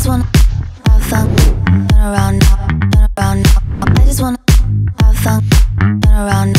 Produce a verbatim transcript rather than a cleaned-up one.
wanna have fun, turn around now, turn around now. I just wanna have fun, turn around now.